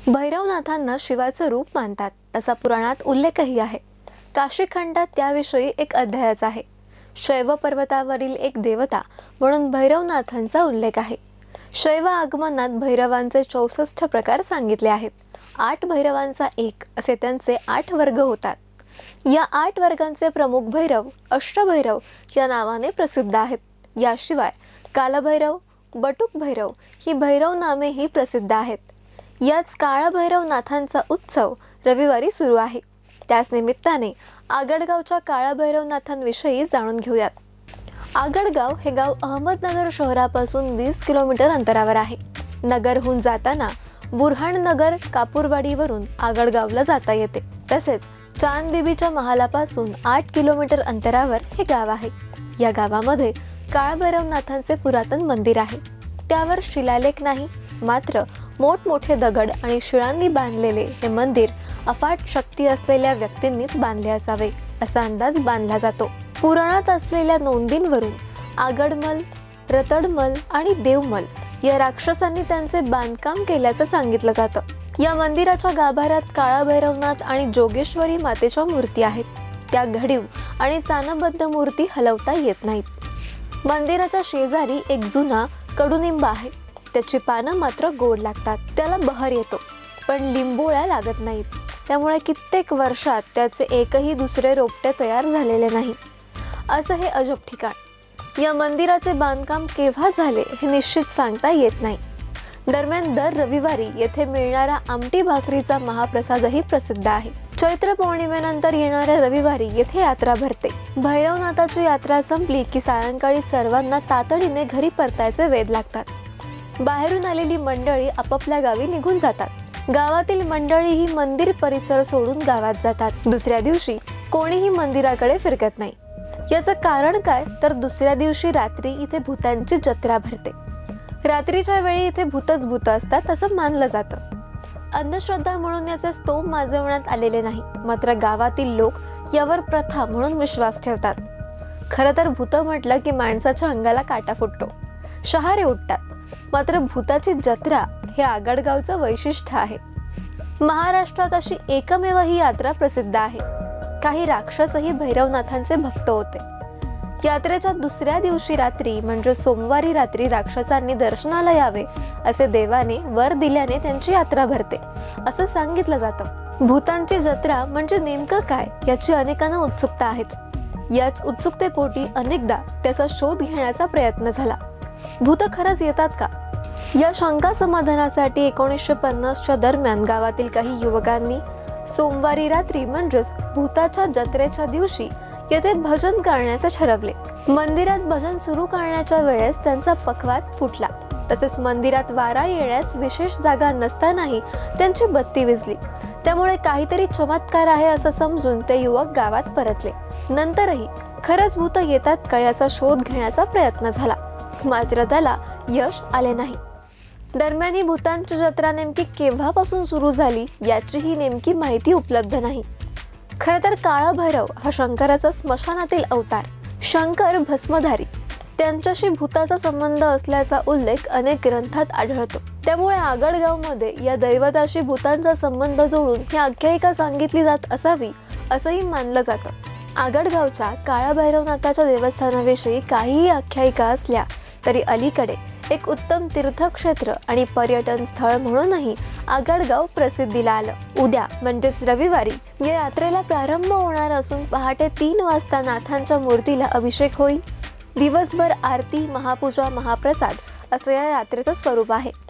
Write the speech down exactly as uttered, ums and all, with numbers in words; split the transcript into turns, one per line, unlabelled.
भैरवनाथांना शिवाचं रूप मानतात असा पुराणात उल्लेखही आहे। काशी खंडात त्याविषयी एक अध्यायच आहे। शैव पर्वतावरील एक देवता म्हणून भैरवनाथांचा उल्लेख आहे। शैव आगमनात भैरवांचे चौसष्ट प्रकार सांगितले आहेत। आठ भैरवांचा एक असे त्यांचे आठ वर्ग होतात। या आठ वर्गांचे प्रमुख भैरव अष्टभैरव या नावाने प्रसिद्ध आहेत। याशिवाय कालभैरव, बटुक भैरव ही भैरव नामेही प्रसिद्ध आहेत। याच काळभैरवनाथांचा उत्सव रविवारी सुरू आहे। त्याच निमित्ताने आगडगावच्या काळभैरवनाथांविषयी जाणून घेऊयात। आगडगाव हे गाव अहमदनगर शहरापासून वीस किलोमीटर अंतरावर आहे। नगरहून जाताना बुरहाणनगर कापूरवाडीवरून आगडगावला जाता येते। तसेच चांदबिबीच्या महालापासून आठ किलोमीटर अंतरावर हे गाव आहे। या गावामध्ये काळभैरवनाथांचे पुरातन मंदिर आहे। त्यावर शिलालेख नाही, मात्र मोठमोठे दगड आणि शिळांनी बांधलेले हे मंदिर अफाट शक्ती असलेल्या व्यक्तींनीच बांधले असावे असा अंदाज बांधला जातो। पुराणात असलेल्या नोंदींवरून आगडमल, रतडमल आणि देवमल या राक्षसांनी त्यांचे बांधकाम केल्याचं सांगितलं जातं। या मंदिराच्या गाभाऱ्यात काळभैरवनाथ आणि जोगेश्वरी मातेच्या मूर्ती आहेत। त्या घडीव आणि स्थानबद्ध मूर्ती हलवता येत नाहीत। मंदिराच्या शेजारी एक जुना कडुनिंब आहे। त्याची पानं मात्र गोड लागतात। त्याला बहर येतो, पण लिंबोळ्या लागत नाहीत। त्यामुळे कित्येक वर्षात त्याचे एकही दुसरे रोपटे तयार झालेले नाही। असं हे अजब ठिकाण। या मंदिराचे बांधकाम केव्हा झाले हे निश्चित सांगता येत नाही। दरम्यान दर रविवारी येथे मिळणारा आमटी भाकरीचा महाप्रसादही प्रसिद्ध आहे। चैत्र पौर्णिमेनंतर येणाऱ्या रविवारी येथे यात्रा भरते। भैरवनाथाची यात्रा संपली की सायंकाळी सर्वांना तातडीने घरी परतायचे वेध लागतात। बाहेरून आलेली मंडळी आपापल्या गावी निघून जातात। गावातील मंडळी ही मंदिर परिसर सोडून गावात जातात। दुसऱ्या दिवशी कोणीही मंदिराकडे फिरकत नाही। याचं कारण काय तर दुसऱ्या दिवशी रात्री इथे भूतांची जत्रा भरते। रात्रीच्या वेळी इथे भूतच भूत असतात असं मानलं जातं। अंधश्रद्धा म्हणून याचे स्तोम माजवण्यात आलेले नाही, मात्र गावातील लोक यावर प्रथा म्हणून विश्वास ठेवतात। खरं तर भूत म्हटलं की माणसाच्या अंगाला काटा फुटतो, शहारे उठतात। मात्र भूताची जत्रा हे आगडगावचं वैशिष्ट्य आहे। महाराष्ट्रात अशी एकमेव ही यात्रा प्रसिद्ध आहे। काही राक्षसही भैरवनाथांचे भक्त होते। यात्रेच्या दुसऱ्या दिवशी रात्री म्हणजे सोमवारी रात्री राक्षसांनी दर्शनाला यावे असे देवाने वर दिल्याने त्यांची यात्रा भरते असं सांगितलं जातं। भूतांची जत्रा म्हणजे नेमकं काय याची अनेकांना उत्सुकता आहेच। याच उत्सुकतेपोटी अनेकदा त्याचा शोध घेण्याचा प्रयत्न झाला। भूत खरंच येतात का या शंका समाधानासाठी एकोणीसशे पन्नासच्या दरम्यान गावातील काही युवकांनी सोमवारी रात्री म्हणजेच भूताच्या जत्रेच्या दिवशी येथे भजन करण्याचे ठरवले। मंदिरात भजन सुरू करण्याच्या वेळेस त्यांचा पखवात फुटला। तसेच मंदिरात वारा येण्यास विशेष जागा नसतानाही त्यांची बत्ती विझली। त्यामुळे काहीतरी चमत्कार आहे असं समजून ते युवक गावात परतले। नंतरही खरंच भूत येतात का याचा शोध घेण्याचा प्रयत्न झाला, मात्र त्याला यश आले नाही। दरम्यान ही भूतांची जत्रा नेमकी केव्हापासून सुरू झाली याचीही नेमकी माहिती उपलब्ध नाही। खरं तर काळभैरव हा शंकराचा स्मशानातील अवतार। शंकर भस्मधारी, त्यांच्याशी भूताचा संबंध असल्याचा उल्लेख अनेक ग्रंथात आढळतो। त्यामुळे आगडगावमध्ये या दैवताशी भूतांचा संबंध जोडून ही आख्यायिका सांगितली जात असावी असंही मानलं जातं। आगडगावच्या काळभैरवनाथाच्या देवस्थानाविषयी काहीही आख्यायिका असल्या तरी अलीकडे एक उत्तम तीर्थक्षेत्र आणि पर्यटन स्थळ म्हणूनही आगडगाव प्रसिद्धीला आलं। उद्या म्हणजेच रविवारी या यात्रेला प्रारंभ होणार असून पहाटे तीन वाजता नाथांच्या मूर्तीला अभिषेक होईल। दिवसभर आरती, महापूजा, महाप्रसाद असं या यात्रेचं स्वरूप आहे।